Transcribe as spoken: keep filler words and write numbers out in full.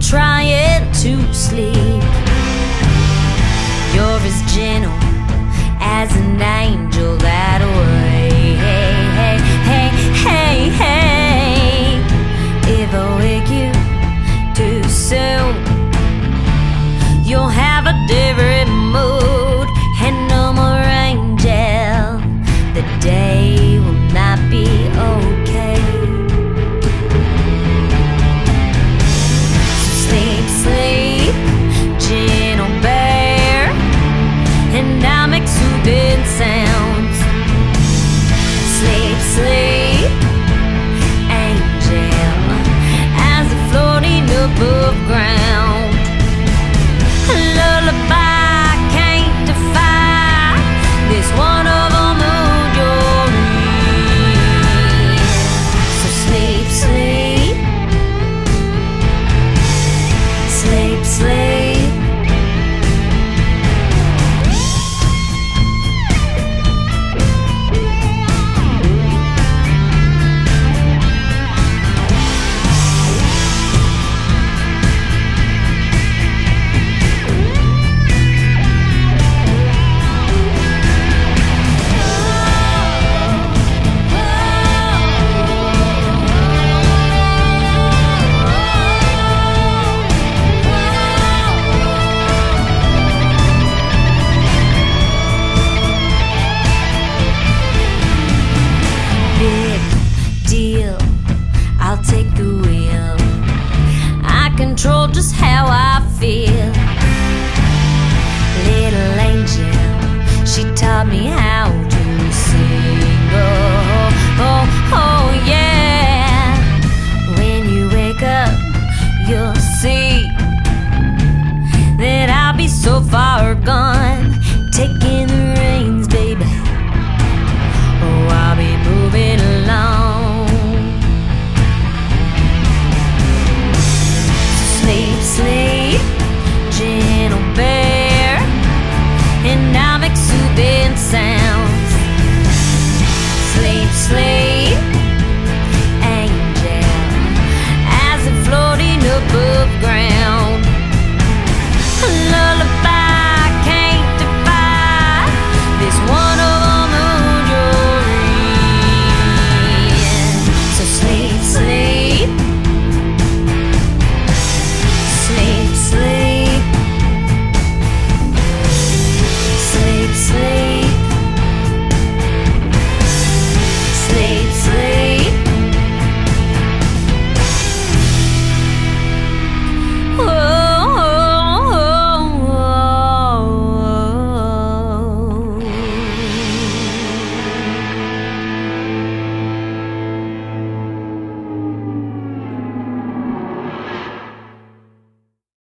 trying to sleep. You're as gentle as an angel that way. Hey, hey, hey, hey, hey. If I wake you too soon, you'll have a different mood and no more angel. The day will not be okay. So sleep, sleep, gentle bear, and I'll make soothing sounds. Sleep, sleep, angel, as I'm floating above ground. A lullaby can't defy this one of a mood you're in. So sleep, sleep, sleep, sleep. I'll take the wheel. I control just how I feel. Little angel, she taught me how